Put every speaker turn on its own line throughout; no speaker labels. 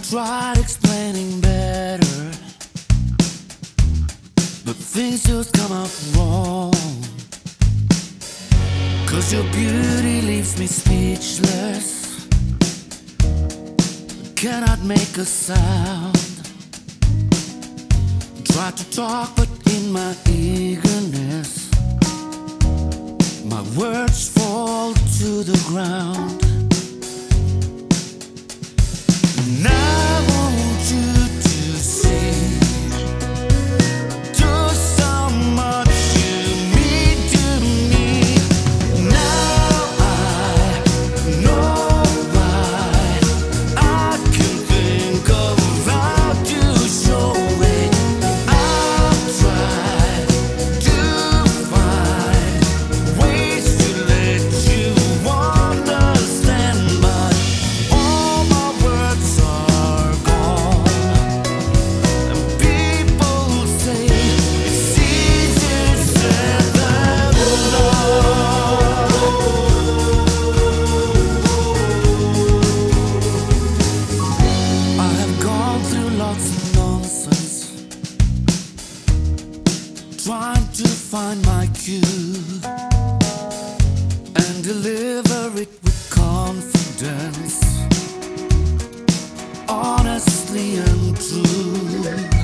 tried explaining better, but things just come out wrong. 'Cause your beauty leaves me speechless, cannot make a sound. Try to talk, but in my eagerness, my words fall to the ground. And I want you to see just how much you mean to me. Now I know why. I can think of how to show it. I'll try to find ways to let you understand, but all my words are gone. And people say it's easier said than done. I have gone through lots of nonsense, trying to find my cue and deliver it with confidence, honestly and true.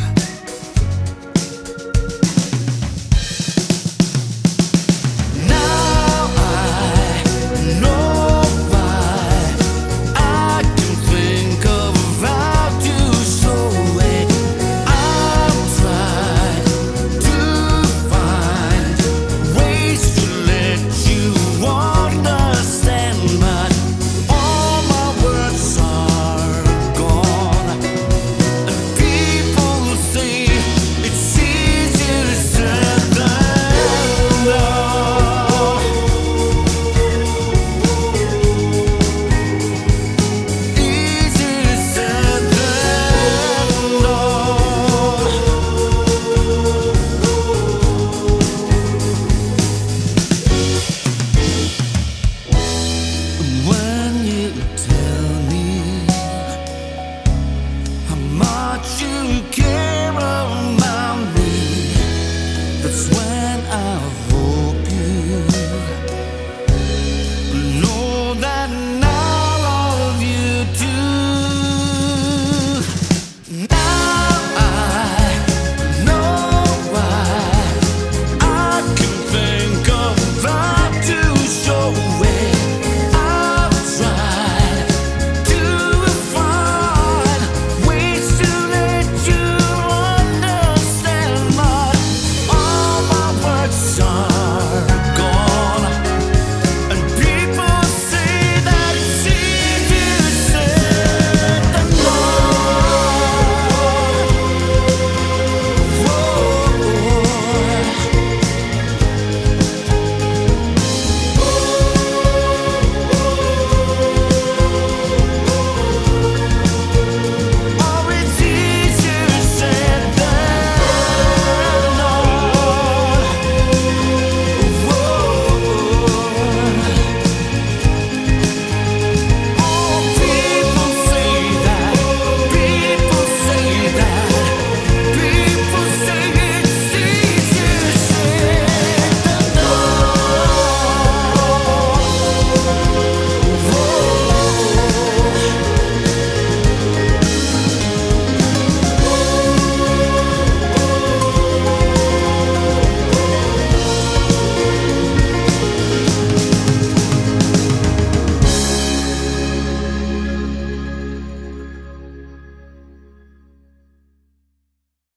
Now I know why. I can think of how to show it. I'll try to find ways to let you understand, but all my words are gone. And people say it's easier said than done. Easier said than done. When you tell me how much you care,